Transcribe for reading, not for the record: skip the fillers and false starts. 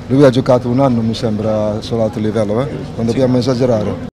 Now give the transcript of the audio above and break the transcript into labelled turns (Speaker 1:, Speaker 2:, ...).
Speaker 1: Lui ha giocato un anno mi sembra solo alto livello, non dobbiamo esagerare.